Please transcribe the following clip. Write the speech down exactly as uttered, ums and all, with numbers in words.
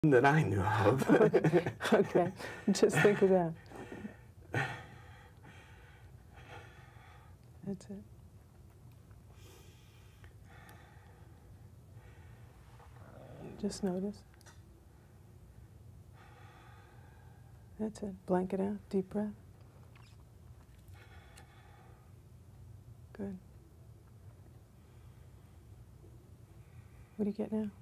that I knew of. Okay, just think of that. That's it. Just notice. That's it. Blank it out. Deep breath. Good. What do you get now?